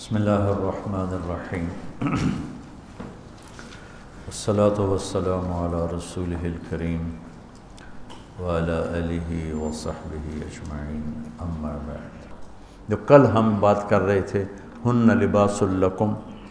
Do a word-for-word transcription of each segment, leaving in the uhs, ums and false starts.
بسم اللہ الرحمن الرحیم والصلاة والسلام علی رسولہ الکریم وعلی آلہ وصحبہ اجمعین اما بعد۔ جو کل ہم بات کر رہے تھے ہن لباس لکم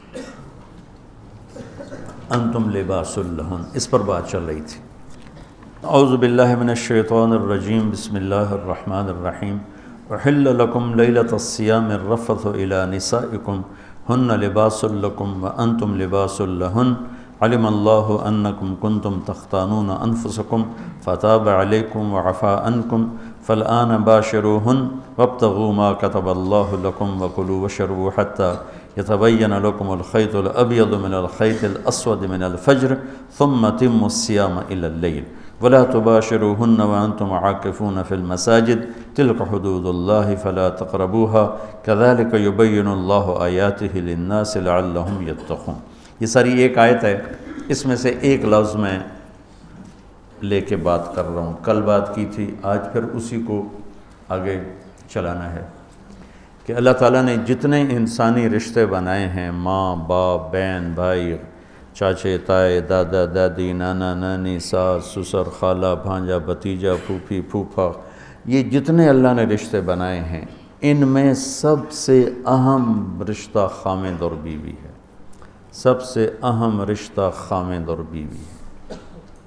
انتم لباس لہن، اس پر بات چل رہی تھی۔ اعوذ باللہ من الشیطان الرجیم، بسم اللہ الرحمن الرحیم۔ احل لکم لیلۃ الصیام الرفث الی نسائکم ہن لباس لکم وانتم لباس لہن علم اللہ انکم کنتم تختانون انفسکم فتاب علیکم وعفا عنکم فالآن باشروہن وابتغوا ما کتب اللہ لکم وکلوا واشربوا حتی یتبین لکم الخیط الابیض من الخیط الاسود من الفجر ثم اتموا الصیام الی اللیل ولا تباشروهن وانتم عاکفون فی المساجد تلک حدود اللہ فلا تقربوها كذلك يبین اللہ آیاتہ للناس لعلہم یتقون۔ یہ ساری ایک آیت ہے، اس میں سے ایک لفظ میں لے کے بات کر رہا ہوں۔ کل بات کی تھی، آج پھر اسی کو آگے چلانا ہے کہ اللہ تعالیٰ نے جتنے انسانی رشتے بنائے ہیں، ماں باپ بہن بھائی چاچے تائے دادا دادی نانا نانی ساس سسر خالہ بھانجا بھتیجا پھوپھی پھوپھا، یہ جتنے اللہ نے رشتے بنائے ہیں ان میں سب سے اہم رشتہ خامند اور بیوی ہے۔ سب سے اہم رشتہ خامند اور بیوی ہے،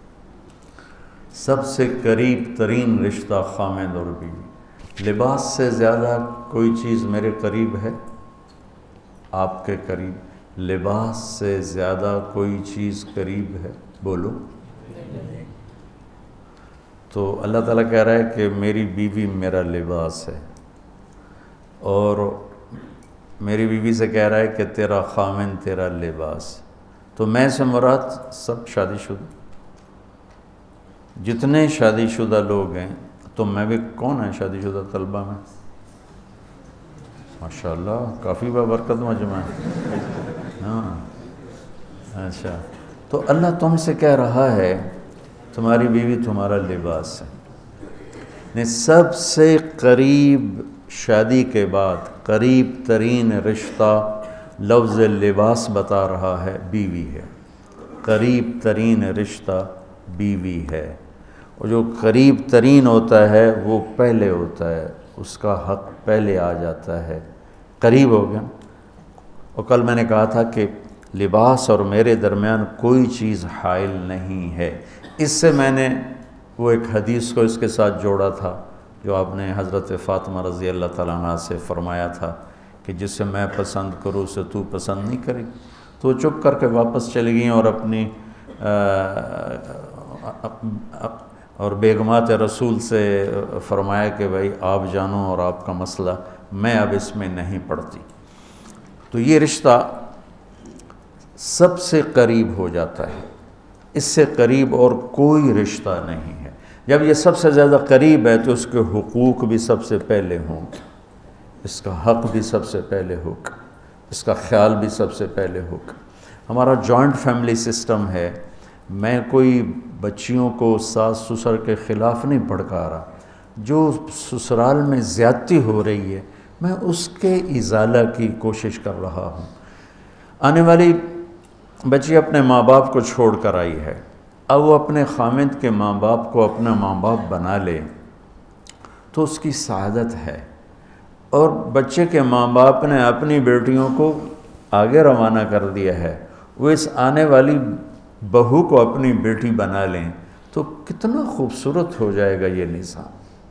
سب سے قریب ترین رشتہ خامند اور بیوی۔ لباس سے زیادہ کوئی چیز میرے قریب ہے، آپ کے قریب؟ لباس سے زیادہ کوئی چیز قریب ہے؟ بولو۔ تو اللہ تعالیٰ کہہ رہا ہے کہ میری بیوی میرا لباس ہے، اور میری بیوی سے کہہ رہا ہے کہ تیرا خامن تیرا لباس۔ تو میں سے مراد سب شادی شدہ، جتنے شادی شدہ لوگ ہیں۔ تو میں بھی کون ہیں شادی شدہ طلبہ میں؟ ماشاءاللہ کافی بابرکت مجمع ہے۔ ہاں اچھا، تو اللہ تم سے کہہ رہا ہے تمہاری بیوی تمہارا لباس ہے۔ سب سے قریب شادی کے بعد قریب ترین رشتہ لفظ لباس بتا رہا ہے بیوی ہے، قریب ترین رشتہ بیوی ہے۔ اور جو قریب ترین ہوتا ہے وہ پہلے ہوتا ہے، اس کا حق پہلے آ جاتا ہے، قریب ہو گیا۔ اور کل میں نے کہا تھا کہ لباس اور میرے درمیان کوئی چیز حائل نہیں ہے۔ اس سے میں نے وہ ایک حدیث کو اس کے ساتھ جوڑا تھا جو آپ نے حضرت فاطمہ رضی اللہ تعالیٰ عنہ سے فرمایا تھا کہ جس سے میں پسند کروں اسے تو پسند نہیں کرے۔ تو چپ کر کے واپس چلی گئیں اور اپنی اور بیگمات رسول سے فرمایا کہ بھائی آپ جانو اور آپ کا مسئلہ، میں اب اس میں نہیں پڑتی۔ تو یہ رشتہ سب سے قریب ہو جاتا ہے، اس سے قریب اور کوئی رشتہ نہیں ہے۔ جب یہ سب سے زیادہ قریب ہے تو اس کے حقوق بھی سب سے پہلے ہوں گے، اس کا حق بھی سب سے پہلے ہوگا، اس کا خیال بھی سب سے پہلے ہوگا۔ ہمارا جوائنٹ فیملی سسٹم ہے، میں کوئی بچیوں کو ساس سسر کے خلاف نہیں بھڑکا رہا، جو سسرال میں زیادتی ہو رہی ہے میں اس کے ازالہ کی کوشش کر رہا ہوں۔ آنے والی بچی اپنے ماں باپ کو چھوڑ کر آئی ہے، اب وہ اپنے خامند کے ماں باپ کو اپنا ماں باپ بنا لے تو اس کی سعادت ہے، اور بچے کے ماں باپ نے اپنی بیٹیوں کو آگے روانہ کر دیا ہے، وہ اس آنے والی بہو کو اپنی بیٹی بنا لیں تو کتنا خوبصورت ہو جائے گا یہ نظام۔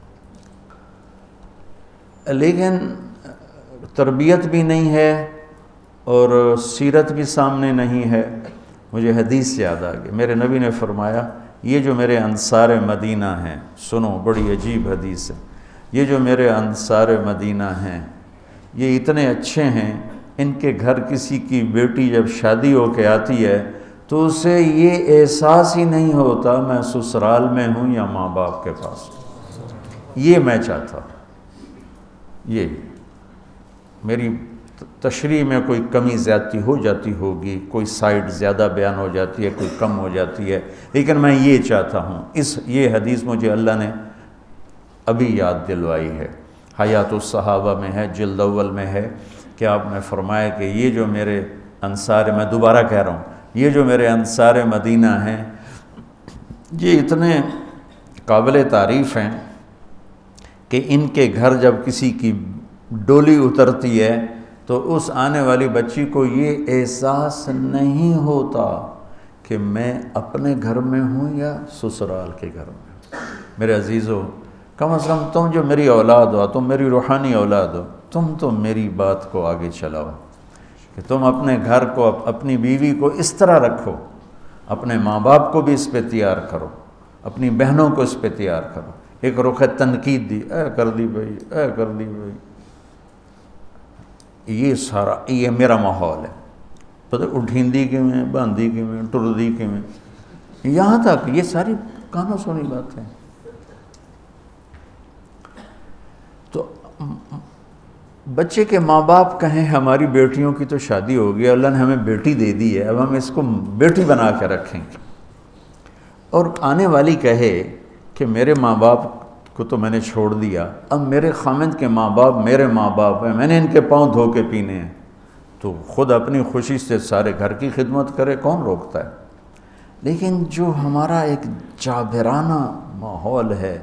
لیکن تربیت بھی نہیں ہے اور سیرت بھی سامنے نہیں ہے۔ مجھے حدیث یاد آ گئی، میرے نبی نے فرمایا یہ جو میرے انصار مدینہ ہیں، سنو بڑی عجیب حدیث ہے، یہ جو میرے انصار مدینہ ہیں یہ اتنے اچھے ہیں، ان کے گھر کسی کی بیٹی جب شادی ہو کے آتی ہے تو اسے یہ احساس ہی نہیں ہوتا میں سسرال میں ہوں یا ماں باپ کے پاس ہوں۔ یہ میں چاہتا ہوں، یہ میری تشریح میں کوئی کمی زیادتی ہو جاتی ہوگی، کوئی سائٹ زیادہ بیان ہو جاتی ہے، کوئی کم ہو جاتی ہے، لیکن میں یہ چاہتا ہوں۔ اس یہ حدیث مجھے اللہ نے ابھی یاد دلوائی ہے، حیات الصحابہ میں ہے، جلد اول میں ہے کہ آپ نے فرمایا کہ یہ جو میرے انصار، میں دوبارہ کہہ رہا ہوں، یہ جو میرے انصار مدینہ ہیں یہ اتنے قابل تعریف ہیں کہ ان کے گھر جب کسی کی ڈولی اترتی ہے تو اس آنے والی بچی کو یہ احساس نہیں ہوتا کہ میں اپنے گھر میں ہوں یا سسرال کے گھر میں۔ میرے عزیزو، کم از کم تم جو میری اولاد ہو، تم میری روحانی اولاد ہو، تم تو میری بات کو آگے چلاؤ کہ تم اپنے گھر کو، اپنی بیوی کو اس طرح رکھو، اپنے ماں باپ کو بھی اس پہ تیار کرو، اپنی بہنوں کو اس پہ تیار کرو۔ ایک رخ تنقید دی، اے کر دی بھائی، اے کر دی بھائی، یہ سارا یہ میرا ماحول ہے، پتہ اٹھیندی کی میں، باندھی کی میں، ٹردی کی میں، یہاں تک یہ ساری کانوں سنی باتیں۔ تو بچے کے ماں باپ کہیں ہماری بیٹیوں کی تو شادی ہو گئی، اللہ نے ہمیں بیٹی دے دی ہے، اب ہم اس کو بیٹی بنا کے رکھیں گے، اور آنے والی کہے کہ میرے ماں باپ کو تو میں نے چھوڑ دیا، اب میرے خامند کے ماں باپ میرے ماں باپ ہیں، میں نے ان کے پاؤں دھو کے پینے ہیں، تو خود اپنی خوشی سے سارے گھر کی خدمت کرے، کون روکتا ہے؟ لیکن جو ہمارا ایک جابرانہ ماحول ہے،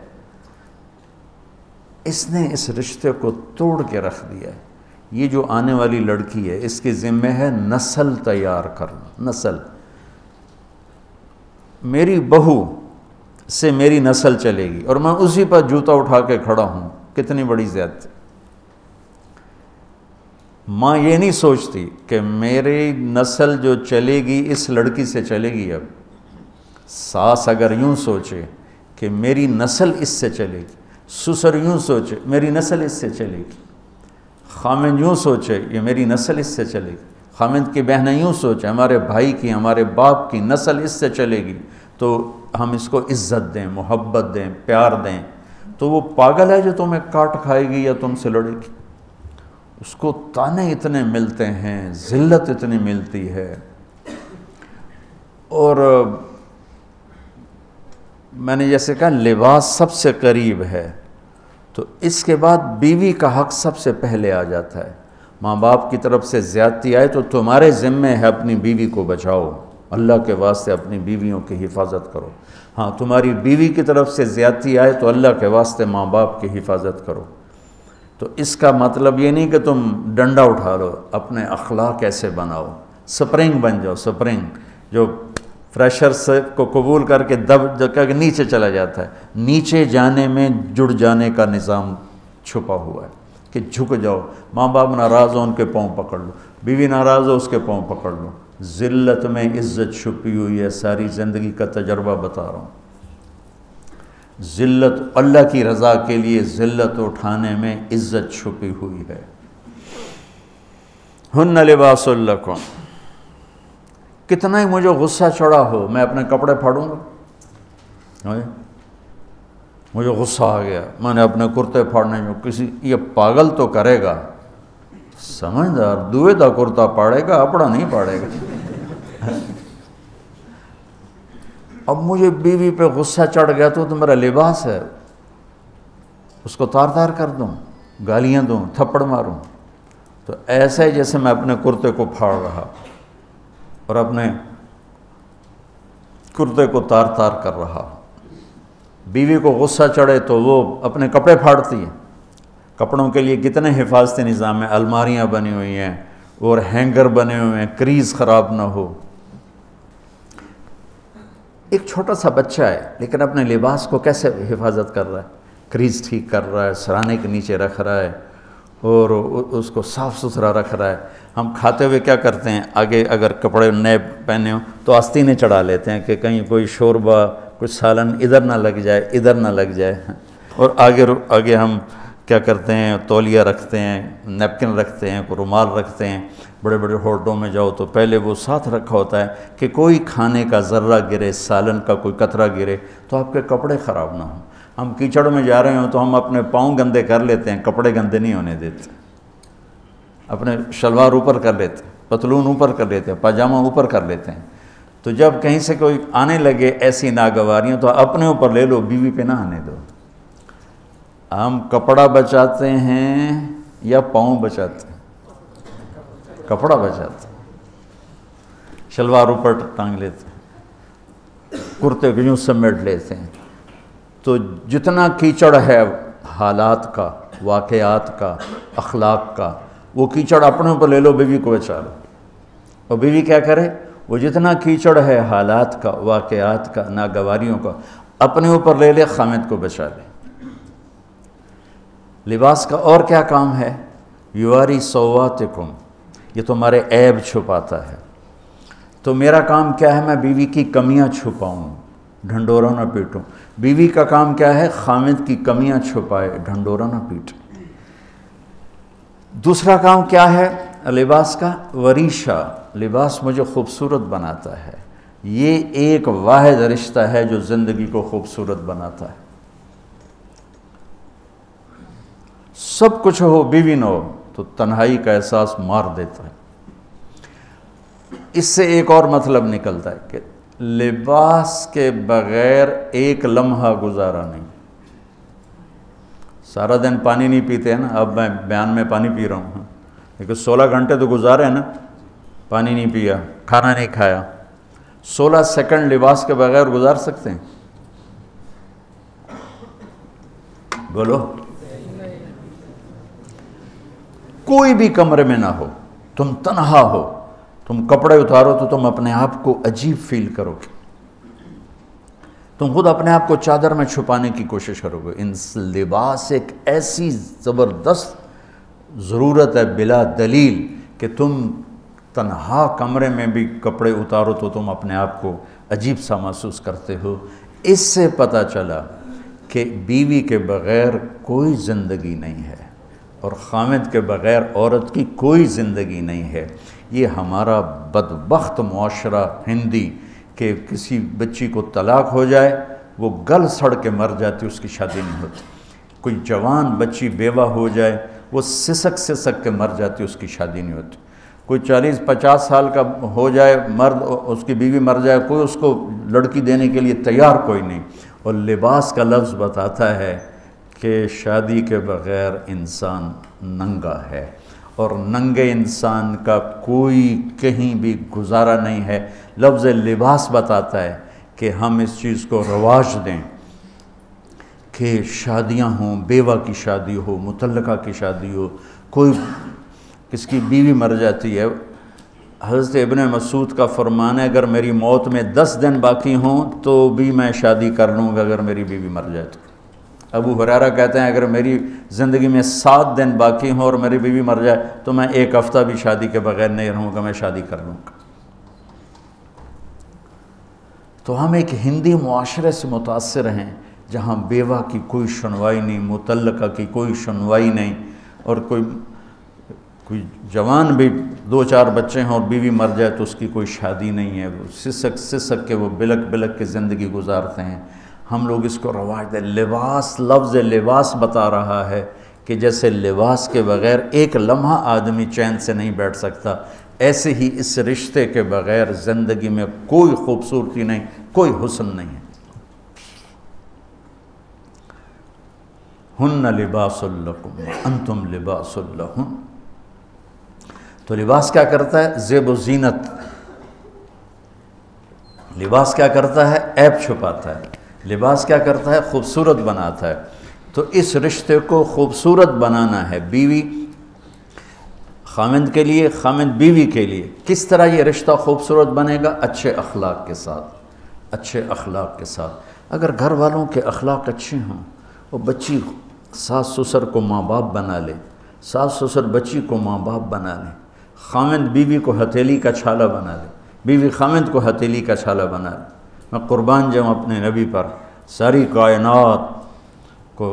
اس نے اس رشتے کو توڑ کے رکھ دیا ہے۔ یہ جو آنے والی لڑکی ہے اس کے ذمہ ہے نسل تیار کرنا، نسل۔ میری بہو سے میری نسل چلے گی اور میں اسی پر جوتا اٹھا کے کھڑا ہوں، کتنی بڑی زیادتی۔ ماں یہ نہیں سوچتی کہ میری نسل جو چلے گی اس لڑکی سے چلے گی، اب ساس اگر یوں سوچے کہ میری نسل اس سے چلے گی، سسر یوں سوچے میری نسل اس سے چلے گی، خامند یوں سوچے یہ میری نسل اس سے چلے گی، خامند کی بہنیں یوں سوچے ہمارے بھائی کی، ہمارے باپ کی نسل اس سے چلے گی، تو ہم اس کو عزت دیں، محبت دیں، پیار دیں۔ تو وہ پاگل ہے جو تمہیں کاٹ کھائے گی یا تم سے لڑے گی، اس کو تانے اتنے ملتے ہیں، ذلت اتنی ملتی ہے۔ اور میں نے جیسے کہا لباس سب سے قریب ہے، تو اس کے بعد بیوی کا حق سب سے پہلے آ جاتا ہے۔ ماں باپ کی طرف سے زیادتی آئے تو تمہارے ذمہ ہے اپنی بیوی کو بچاؤ، اللہ کے واسطے اپنی بیویوں کی حفاظت کرو۔ ہاں تمہاری بیوی کی طرف سے زیادتی آئے تو اللہ کے واسطے ماں باپ کی حفاظت کرو۔ تو اس کا مطلب یہ نہیں کہ تم ڈنڈا اٹھا لو، اپنے اخلاق ایسے بناؤ، سپرنگ بن جاؤ، سپرنگ جو فریشر سے کو قبول کر کے دب کر کے نیچے چلا جاتا ہے۔ نیچے جانے میں جڑ جانے کا نظام چھپا ہوا ہے کہ جھک جاؤ، ماں باپ ناراض ہو ان کے پاؤں پکڑ لو، بیوی ناراض ہو اس کے پاؤں پکڑ لو۔ ذلت میں عزت چھپی ہوئی ہے، ساری زندگی کا تجربہ بتا رہا ہوں۔ ذلت اللہ کی رضا کے لیے ذلت اٹھانے میں عزت چھپی ہوئی ہے۔ ہن لباس لکم، کتنا ہی مجھے غصہ چڑھا ہو میں اپنے کپڑے پھاڑوں گا، مجھے غصہ آ گیا میں نے اپنے کرتے پھاڑنے جو کسی یہ پاگل تو کرے گا، سمجھدار دوئے دا کرتا پاڑے گا، اپنا نہیں پاڑے گا۔ اب مجھے بیوی پہ غصہ چڑھ گیا تو تو میرا لباس ہے، اس کو تار تار کر دوں، گالیاں دوں، تھپڑ ماروں، تو ایسا ہی جیسے میں اپنے کرتے کو پھاڑ رہا اور اپنے کرتے کو تار تار کر رہا۔ بیوی کو غصہ چڑھے تو وہ اپنے کپڑے پھاڑتی ہے۔ کپڑوں کے لیے کتنے حفاظتی نظام ہیں، الماریاں بنی ہوئی ہیں اور ہینگر بنے ہوئے ہیں، کریز خراب نہ ہو۔ ایک چھوٹا سا بچہ ہے لیکن اپنے لباس کو کیسے حفاظت کر رہا ہے، کریز ٹھیک کر رہا ہے، سرانے کے نیچے رکھ رہا ہے اور اس کو صاف ستھرا رکھ رہا ہے۔ ہم کھاتے ہوئے کیا کرتے ہیں، آگے اگر کپڑے نئے پہنے ہوں تو آستینیں چڑھا لیتے ہیں کہ کہیں کوئی شوربہ کچھ سالن ادھر نہ لگ جائے، ادھر نہ لگ جائے، اور آگے آگے ہم کیا کرتے ہیں، تولیہ رکھتے ہیں، نیپکن رکھتے ہیں، رومال رکھتے ہیں۔ بڑے بڑے ہوٹلوں میں جاؤ تو پہلے وہ ساتھ رکھا ہوتا ہے کہ کوئی کھانے کا ذرہ گرے، سالن کا کوئی قطرہ گرے تو آپ کے کپڑے خراب نہ ہوں۔ ہم کیچڑ میں جا رہے ہوں تو ہم اپنے پاؤں گندے کر لیتے ہیں، کپڑے گندے نہیں ہونے دیتے، اپنے شلوار اوپر کر لیتے ہیں، پتلون اوپر کر لیتے ہیں، پاجامہ اوپر کر لیتے ہیں۔ تو جب کہیں سے کوئی آنے لگے ایسی ناگواریاں تو اپنے اوپر لے لو، بیوی پہ نہ آنے دو۔ ہم کپڑا بچاتے ہیں یا پاؤں بچاتے ہیں؟ کپڑا بچاتے ہیں، شلوار اوپر ٹانگ لیتے ہیں، کرتے کو یوں سمیٹ لیتے ہیں. تو جتنا کیچڑ ہے حالات کا، واقعات کا، اخلاق کا، وہ کیچڑ اپنے اوپر لے لو، بیوی کو بچا لو. اور بیوی کیا کرے؟ وہ جتنا کیچڑ ہے حالات کا، واقعات کا، ناگواریوں کا، اپنے اوپر لے لے، خامد کو بچا لے. لباس کا اور کیا کام ہے؟ یواری سواتکم، یہ تمہارے عیب چھپاتا ہے. تو میرا کام کیا ہے؟ میں بیوی کی کمیاں چھپاؤں، ڈھنڈورا نہ پیٹوں. بیوی کا کام کیا ہے؟ خامد کی کمیاں چھپائے، ڈھنڈورا نہ پیٹے. دوسرا کام کیا ہے لباس کا؟ وریشہ، لباس مجھے خوبصورت بناتا ہے. یہ ایک واحد رشتہ ہے جو زندگی کو خوبصورت بناتا ہے. سب کچھ ہو، بیوی نہ ہو تو تنہائی کا احساس مار دیتا ہے. اس سے ایک اور مطلب نکلتا ہے کہ لباس کے بغیر ایک لمحہ گزارا نہیں. سارا دن پانی نہیں پیتے ہیں نا، اب میں بیان میں پانی پی رہا ہوں، لیکن سولہ گھنٹے تو گزارے ہیں نا، پانی نہیں پیا، کھانا نہیں کھایا. سولہ سیکنڈ لباس کے بغیر گزار سکتے ہیں؟ بولو. کوئی بھی کمرے میں نہ ہو، تم تنہا ہو، تم کپڑے اتارو تو تم اپنے آپ کو عجیب فیل کرو گے. تم خود اپنے آپ کو چادر میں چھپانے کی کوشش کرو گے. ان لباس ایک ایسی زبردست ضرورت ہے بلا دلیل کہ تم تنہا کمرے میں بھی کپڑے اتارو تو تم اپنے آپ کو عجیب سا محسوس کرتے ہو. اس سے پتہ چلا کہ بیوی کے بغیر کوئی زندگی نہیں ہے اور خامد کے بغیر عورت کی کوئی زندگی نہیں ہے. یہ ہمارا بدبخت معاشرہ ہندی کہ کسی بچی کو طلاق ہو جائے وہ گل سڑ کے مر جاتی، اس کی شادی نہیں ہوتی. کوئی جوان بچی بیوہ ہو جائے وہ سسک سسک کے مر جاتی، اس کی شادی نہیں ہوتی. کوئی چالیس پچاس سال کا ہو جائے مرد، اس کی بیوی مر جائے، کوئی اس کو لڑکی دینے کے لیے تیار کوئی نہیں. اور لباس کا لفظ بتاتا ہے کہ شادی کے بغیر انسان ننگا ہے، اور ننگے انسان کا کوئی کہیں بھی گزارا نہیں ہے. لفظ لباس بتاتا ہے کہ ہم اس چیز کو رواج دیں کہ شادیاں ہوں، بیوہ کی شادی ہو، مطلقہ کی شادی ہو. کوئی کس کی بیوی مر جاتی ہے، حضرت ابن مسعود کا فرمان ہے اگر میری موت میں دس دن باقی ہوں تو بھی میں شادی کر لوں گا اگر میری بیوی مر جائے تو. ابو ہریرہ کہتے ہیں اگر میری زندگی میں سات دن باقی ہوں اور میری بیوی مر جائے تو میں ایک ہفتہ بھی شادی کے بغیر نہیں رہوں گا، میں شادی کر لوں گا. تو ہم ایک ہندی معاشرے سے متاثر ہیں جہاں بیوہ کی کوئی سنوائی نہیں، مطلقہ کی کوئی سنوائی نہیں، اور کوئی کوئی جوان بھی دو چار بچے ہیں اور بیوی مر جائے تو اس کی کوئی شادی نہیں ہے. وہ سسک سسک کے وہ بلک بلک کے زندگی گزارتے ہیں. ہم لوگ اس کو رواج دیں. لباس، لفظ لباس بتا رہا ہے کہ جیسے لباس کے بغیر ایک لمحہ آدمی چین سے نہیں بیٹھ سکتا، ایسے ہی اس رشتے کے بغیر زندگی میں کوئی خوبصورتی نہیں، کوئی حسن نہیں ہے. ہن لباس لکم انتم لباس لہن. تو لباس کیا کرتا ہے؟ زیب و زینت. لباس کیا کرتا ہے؟ عیب چھپاتا ہے. لباس کیا کرتا ہے؟ خوبصورت بناتا ہے. تو اس رشتے کو خوبصورت بنانا ہے. بیوی خامند کے لیے، خامند بیوی کے لیے. کس طرح یہ رشتہ خوبصورت بنے گا؟ اچھے اخلاق کے ساتھ. اچھے اخلاق کے ساتھ. اگر گھر والوں کے اخلاق اچھے ہوں اور بچی ساس سسر کو ماں باپ بنا لے، ساس سسر بچی کو ماں باپ بنا لیں، خامند بیوی کو ہتھیلی کا چھالا بنا لے، بیوی خامند کو ہتھیلی کا چھالا بنا لے. میں قربان جاؤں اپنے نبی پر. ساری کائنات کو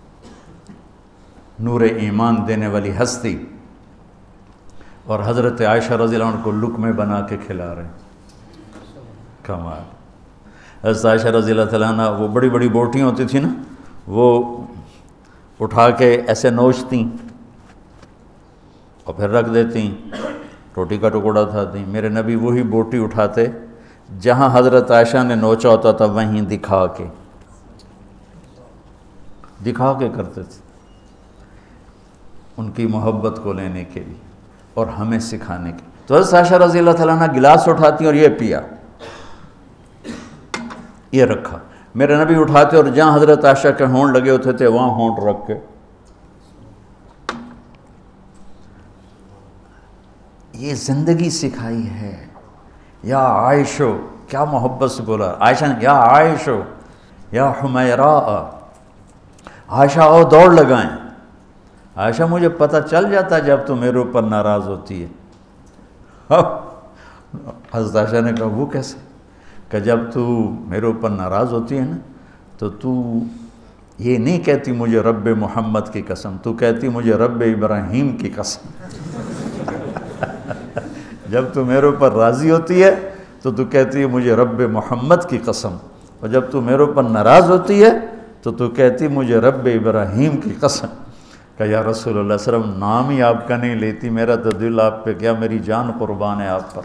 نور ایمان دینے والی ہستی، اور حضرت عائشہ رضی اللہ عنہ کو لقمے بنا کے کھلا رہے ہیں. کمال. حضرت عائشہ رضی اللہ تعالیٰ عنہ وہ بڑی بڑی بوٹیاں ہوتی تھیں نا، وہ اٹھا کے ایسے نوچتیں اور پھر رکھ دیتیں، روٹی کا ٹکڑا اٹھاتیں. میرے نبی وہی بوٹی اٹھاتے جہاں حضرت عائشہ نے نوچا ہوتا تھا، وہیں دکھا کے دکھا کے کرتے تھے ان کی محبت کو لینے کے لیے. اور ہمیں سکھانے کی۔ تو حضرت عائشہ رضی اللہ تعالیٰ عنہ گلاس اٹھاتی اور یہ پیا، یہ رکھا، میرے نبی اٹھاتے اور جہاں حضرت عائشہ کے ہونٹ لگے ہوتے تھے وہاں ہونٹ رکھ کے، یہ زندگی سکھائی ہے۔ یا عائشو، کیا محبت سے بولا عائشہ نے، یا عائشو یا حمیراء، عائشہ آؤ دوڑ لگائیں۔ عائشہ مجھے پتہ چل جاتا جب تو میرے اوپر ناراض ہوتی ہے۔ حضرت عائشہ نے کہا وہ کیسے؟ کہ جب تو میرے اوپر ناراض ہوتی ہے نا تو تو یہ نہیں کہتی مجھے رب محمد کی قسم، تو کہتی مجھے رب ابراہیم کی قسم۔ جب تو میرے اوپر راضی ہوتی ہے تو تو کہتی ہے مجھے رب محمد کی قسم، اور جب تو میرے اوپر ناراض ہوتی ہے تو تو کہتی مجھے رب ابراہیم کی قسم۔ کہ یا رسول اللہ صلی اللہ علیہ وسلم نام ہی آپ کا نہیں لیتی، میرا تو دل آپ پہ کیا، میری جان قربان ہے آپ پر۔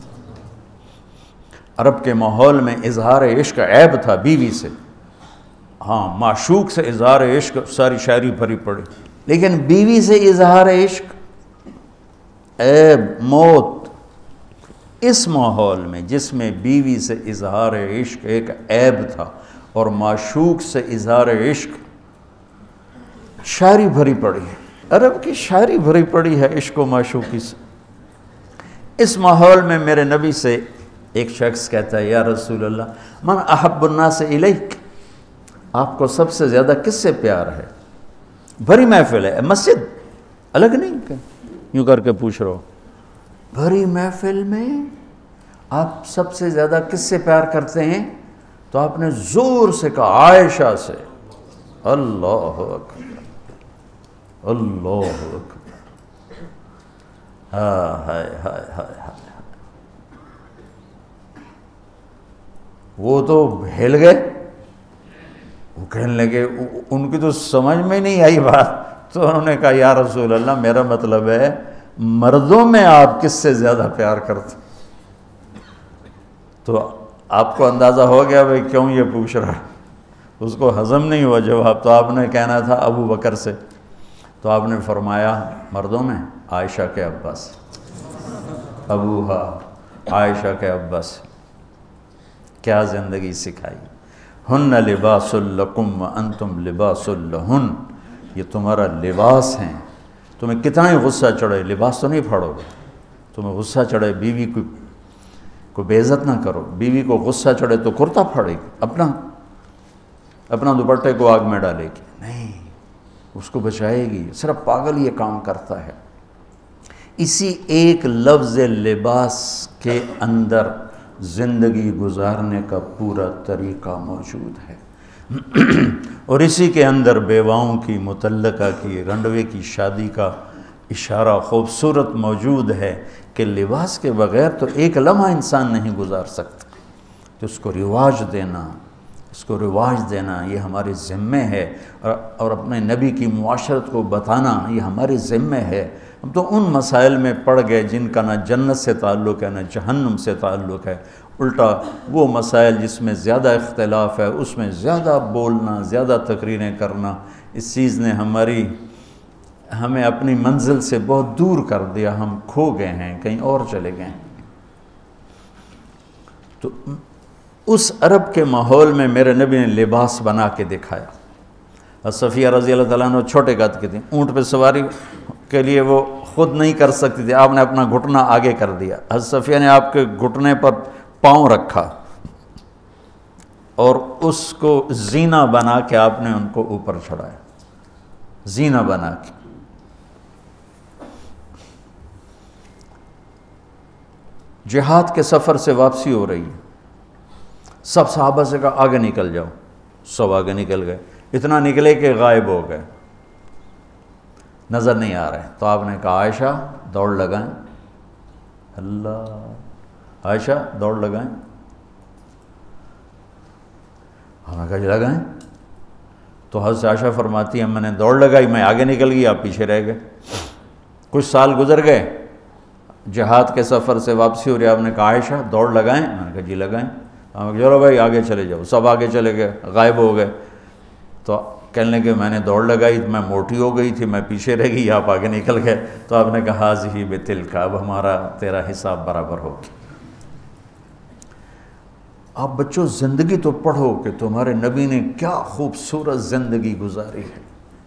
عرب کے ماحول میں اظہار عشق عیب تھا بیوی سے، ہاں معشوق سے اظہار عشق ساری شاعری بھری پڑی، لیکن بیوی سے اظہار عشق عیب، موت۔ اس ماحول میں جس میں بیوی سے اظہار عشق ایک عیب تھا اور معشوق سے اظہار عشق شاعری بھری پڑی ہے، عرب کی شاعری بھری پڑی ہے عشق و معشوقی سے۔ اس ماحول میں میرے نبی سے ایک شخص کہتا ہے یا رسول اللہ من احب الناس الیک، آپ کو سب سے زیادہ کس سے پیار ہے؟ بھری محفل ہے، مسجد الگ نہیں کہ یوں کر کے پوچھ رہا ہو، بھری محفل میں آپ سب سے زیادہ کس سے پیار کرتے ہیں؟ تو آپ نے زور سے کہا عائشہ سے۔ اللہ اکبر، اللہ اکبر، ہائے ہائے ہائے ہائے ہائے، وہ تو ہل گئے، وہ کہنے لگے، ان کی تو سمجھ میں نہیں آئی بات، تو انہوں نے کہا یا رسول اللہ میرا مطلب ہے مردوں میں آپ کس سے زیادہ پیار کرتے؟ تو آپ کو اندازہ ہو گیا بھائی کیوں یہ پوچھ رہا ہے، اس کو ہضم نہیں ہوا جواب، تو آپ نے کہنا تھا ابو بکر سے، تو آپ نے فرمایا مردوں میں عائشہ کے ابا سے، ابوہا عائشہ کے ابا سے۔ کیا زندگی سکھائی، ہن لباس لکم وانتم لباس لہن، یہ تمہارا لباس ہیں، تمہیں کتنا ہی غصہ چڑھے لباس تو نہیں پھاڑو گے، تمہیں غصہ چڑھے بیوی کو کو بے عزت نہ کرو، بیوی کو غصہ چڑھے تو کرتا پھاڑے گی، اپنا اپنا دوپٹے کو آگ میں ڈالے گی، نہیں اس کو بچائے گی، صرف پاگل یہ کام کرتا ہے۔ اسی ایک لفظ لباس کے اندر زندگی گزارنے کا پورا طریقہ موجود ہے، اور اسی کے اندر بیواؤں کی، مطلقہ کی، رنڈوے کی شادی کا اشارہ خوبصورت موجود ہے کہ لباس کے بغیر تو ایک لمحہ انسان نہیں گزار سکتا، تو اس کو رواج دینا، اس کو رواج دینا یہ ہمارے ذمے ہے، اور اپنے نبی کی معاشرت کو بتانا یہ ہمارے ذمے ہے۔ ہم تو ان مسائل میں پڑ گئے جن کا نہ جنت سے تعلق ہے نہ جہنم سے تعلق ہے، الٹا وہ مسائل جس میں زیادہ اختلاف ہے اس میں زیادہ بولنا، زیادہ تقریریں کرنا، اس چیز نے ہماری ہمیں اپنی منزل سے بہت دور کر دیا، ہم کھو گئے ہیں، کہیں اور چلے گئے ہیں۔ تو اس عرب کے ماحول میں میرے نبی نے لباس بنا کے دکھایا۔ صفیہ رضی اللہ تعالیٰ عنہ چھوٹے قد کی تھیں، اونٹ پہ سواری کے لیے وہ خود نہیں کر سکتی تھی، آپ نے اپنا گھٹنا آگے کر دیا، حضرت صفیہ نے آپ کے گھٹنے پر پاؤں رکھا اور اس کو زینہ بنا کے آپ نے ان کو اوپر چڑھایا، زینہ بنا کے۔ جہاد کے سفر سے واپسی ہو رہی ہے، سب صحابہ سے کہا آگے نکل جاؤ، سب آگے نکل گئے، اتنا نکلے کہ غائب ہو گئے، نظر نہیں آ رہے، تو آپ نے کہا عائشہ دوڑ لگائیں، اللہ، عائشہ دوڑ لگائیں، ہم نے کہا جی لگائیں، تو حضرت عائشہ فرماتی ہیں میں نے دوڑ لگائی، میں آگے نکل گئی، آپ پیچھے رہ گئے۔ کچھ سال گزر گئے، جہاد کے سفر سے واپسی ہو رہی، آپ نے کہا عائشہ دوڑ لگائیں، میں نے کہا جی لگائیں، ہم کہا چلو بھائی آگے چلے جاؤ، سب آگے چلے گئے، غائب ہو گئے۔ تو کہنے لگے میں نے دوڑ لگائی، میں موٹی ہو گئی تھی، میں پیچھے رہ گئی، آپ آگے نکل گئے، تو آپ نے کہا ہی بتلک، اب ہمارا تیرا حساب برابر ہو گیا۔ آپ بچوں زندگی تو پڑھو کہ تمہارے نبی نے کیا خوبصورت زندگی گزاری ہے۔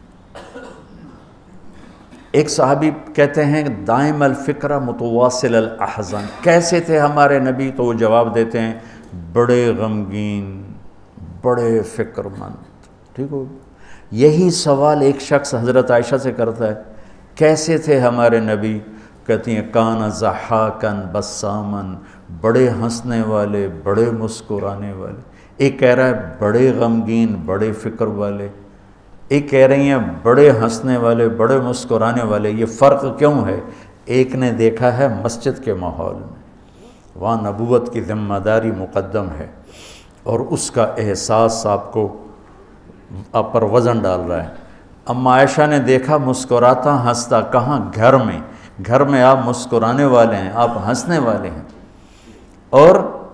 ایک صحابی کہتے ہیں دائم الفکرہ متواصل الاحزان، کیسے تھے ہمارے نبی؟ تو وہ جواب دیتے ہیں بڑے غمگین، بڑے فکر مند۔ ٹھیک ہو؟ یہی سوال ایک شخص حضرت عائشہ سے کرتا ہے کیسے تھے ہمارے نبی؟ کہتی ہیں کان ضحاکن بسامن، بڑے ہنسنے والے، بڑے مسکرانے والے۔ ایک کہہ رہا ہے بڑے غمگین، بڑے فکر والے، ایک کہہ رہی ہیں بڑے ہنسنے والے، بڑے مسکرانے والے۔ یہ فرق کیوں ہے؟ ایک نے دیکھا ہے مسجد کے ماحول میں، وہاں نبوت کی ذمہ داری مقدم ہے، اور اس کا احساس آپ کو آپ پر وزن ڈال رہا ہے۔ اما عائشہ نے دیکھا مسکراتا ہنستا، کہاں؟ گھر میں۔ گھر میں آپ مسکرانے والے ہیں، آپ ہنسنے والے ہیں، اور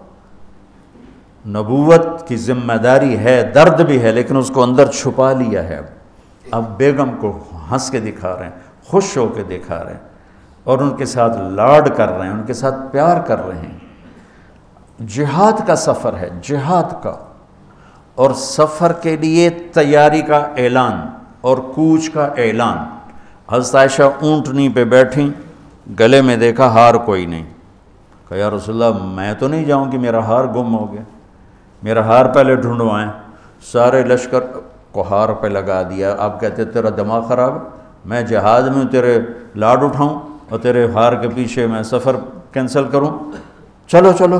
نبوت کی ذمہ داری ہے، درد بھی ہے، لیکن اس کو اندر چھپا لیا ہے۔ اب بیگم کو ہنس کے دکھا رہے ہیں، خوش ہو کے دکھا رہے ہیں، اور ان کے ساتھ لاڈ کر رہے ہیں، ان کے ساتھ پیار کر رہے ہیں۔ جہاد کا سفر ہے، جہاد کا، اور سفر کے لیے تیاری کا اعلان اور کوچ کا اعلان۔ حضرت عائشہ اونٹنی پہ بیٹھیں، گلے میں دیکھا ہار کوئی نہیں، کہا یا رسول اللہ میں تو نہیں جاؤں کہ میرا ہار گم ہو گیا، میرا ہار پہلے ڈھونڈوائیں۔ سارے لشکر کو ہار پہ لگا دیا۔ آپ کہتے تیرا دماغ خراب ہے، میں جہاد میں ہوں، تیرے لاڈ اٹھاؤں اور تیرے ہار کے پیچھے میں سفر کینسل کروں؟ چلو چلو۔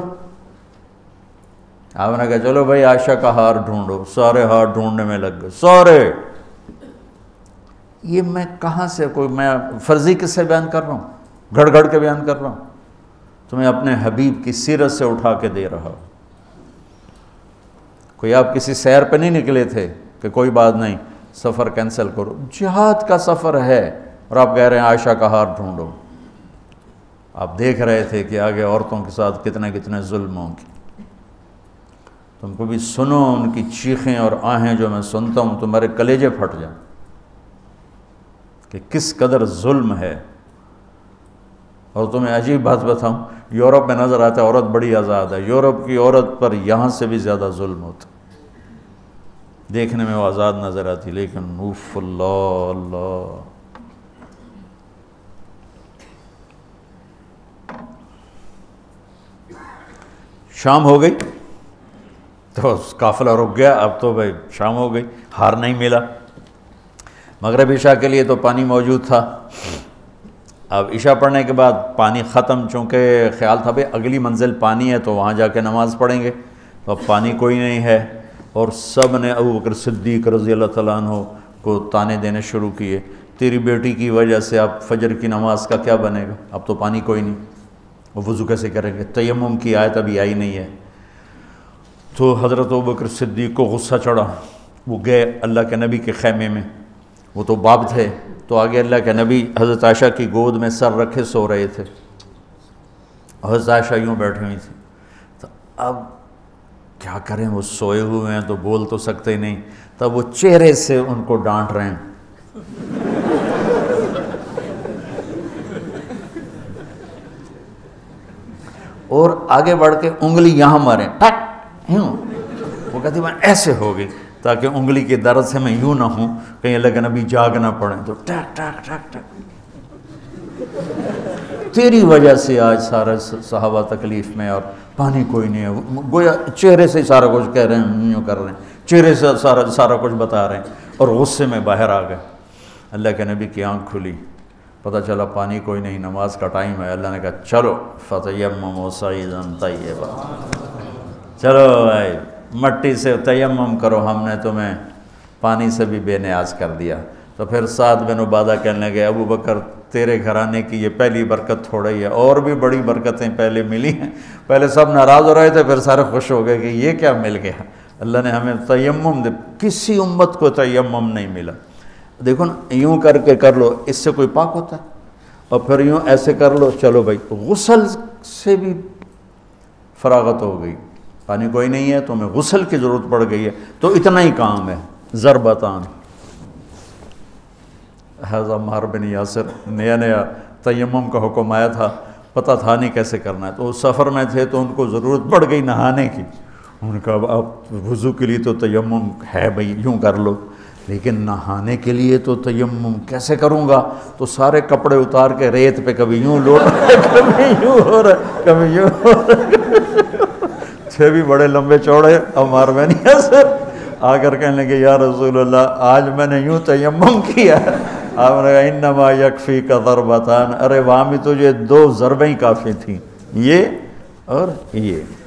آپ نے کہا چلو بھائی عائشہ کا ہار ڈھونڈو۔ سارے ہار ڈھونڈنے میں لگ گئے، سارے۔ یہ میں کہاں سے کوئی میں فرضی قصے بیان کر رہا ہوں، گھڑ گھڑ کے بیان کر رہا ہوں؟ تمہیں اپنے حبیب کی سیرت سے اٹھا کے دے رہا ہوں۔ کوئی آپ کسی سیر پہ نہیں نکلے تھے کہ کوئی بات نہیں سفر کینسل کرو، جہاد کا سفر ہے، اور آپ کہہ رہے ہیں عائشہ کا ہار ڈھونڈو۔ آپ دیکھ رہے تھے کہ آگے عورتوں کے ساتھ کتنے کتنے ظلم ہوں گے۔ تم کو بھی سنو ان کی چیخیں اور آہیں جو میں سنتا ہوں، تمہارے کلیجے پھٹ جائیں کہ کس قدر ظلم ہے۔ اور تمہیں عجیب بات بتاؤں، یورپ میں نظر آتا ہے عورت بڑی آزاد ہے، یورپ کی عورت پر یہاں سے بھی زیادہ ظلم ہوتا، دیکھنے میں وہ آزاد نظر آتی، لیکن اوف اللہ اللہ۔ شام ہو گئی تو قافلہ رک گیا، اب تو بھائی شام ہو گئی، ہار نہیں ملا۔ مغرب عشاء کے لیے تو پانی موجود تھا، اب عشاء پڑھنے کے بعد پانی ختم، چونکہ خیال تھا بھائی اگلی منزل پانی ہے تو وہاں جا کے نماز پڑھیں گے، تو اب پانی کوئی نہیں ہے، اور سب نے ابو بکر صدیق رضی اللہ تعالیٰ عنہ کو تانے دینے شروع کیے، تیری بیٹی کی وجہ سے اب فجر کی نماز کا کیا بنے گا، اب تو پانی کوئی نہیں، وہ وضو کیسے کریں گے؟ تیمم کی آیت ابھی آئی نہیں ہے۔ تو حضرت ابو بکر صدیق کو غصہ چڑھا، وہ گئے اللہ کے نبی کے خیمے میں، وہ تو باب تھے، تو آگے اللہ کے نبی حضرت عائشہ کی گود میں سر رکھے سو رہے تھے، حضرت عائشہ یوں بیٹھی ہوئی تھی۔ تو اب کیا کریں، وہ سوئے ہوئے ہیں تو بول تو سکتے نہیں، تب وہ چہرے سے ان کو ڈانٹ رہے ہیں۔ اور آگے بڑھ کے انگلی یہاں ماریں، ٹک یوں، وہ کہتی میں ایسے ہو گئی تاکہ انگلی کے درد سے میں یوں نہ ہوں کہیں اللہ کے نبی جاگ نہ پڑیں، تو ٹک ٹک ٹک ٹک، تیری وجہ سے آج سارا صحابہ تکلیف میں، اور پانی کوئی نہیں ہے، گویا چہرے سے سارا کچھ کہہ رہے ہیں، یوں کر رہے ہیں، چہرے سے سارا سارا کچھ بتا رہے ہیں، اور غصے میں باہر آ گئے۔ اللہ کے نبی کی آنکھ کھلی، پتہ چلا پانی کوئی نہیں، نماز کا ٹائم ہے۔ اللہ نے کہا چلو فتیمموا صعیدا طیبا، چلو بھائی مٹی سے تیمم کرو، ہم نے تمہیں پانی سے بھی بے نیاز کر دیا۔ تو پھر سعد بن عبادہ کہنے لگے ابو بکر تیرے گھرانے کی یہ پہلی برکت تھوڑا ہی ہے، اور بھی بڑی برکتیں پہلے ملی ہیں، پہلے سب ناراض ہو رہے تھے، پھر سارے خوش ہو گئے کہ یہ کیا مل گیا، اللہ نے ہمیں تیمم دے، کسی امت کو تیمم نہیں ملا۔ دیکھو نا، یوں کر کے کر لو، اس سے کوئی پاک ہوتا ہے، اور پھر یوں ایسے کر لو، چلو بھائی غسل سے بھی فراغت ہو گئی، پانی کوئی نہیں ہے تو ہمیں غسل کی ضرورت پڑ گئی ہے، تو اتنا ہی کام ہے، ضربتان حضرت عمار بن یاسر، نیا نیا تیمم کا حکم آیا تھا، پتہ تھا نہیں کیسے کرنا ہے، تو وہ سفر میں تھے تو ان کو ضرورت پڑ گئی نہانے کی. انہوں نے کہا اب وضو کے لیے تو تیمم ہے بھائی، یوں کر لو، لیکن نہانے کے لیے تو تیمم کیسے کروں گا؟ تو سارے کپڑے اتار کے ریت پہ کبھی یوں لوٹ رہے کبھی یوں ہو رہا کبھی یوں ہو رہا. تھے بھی بڑے لمبے چوڑے عمار بن یاسر، آ کر کہنے لگے یا رسول اللہ آج میں نے یوں تیمم کیا. آپ نے کہا انما یکفی کا ضربتان، ارے وہاں بھی تجھے دو ضربیں ہی کافی تھیں، یہ اور یہ.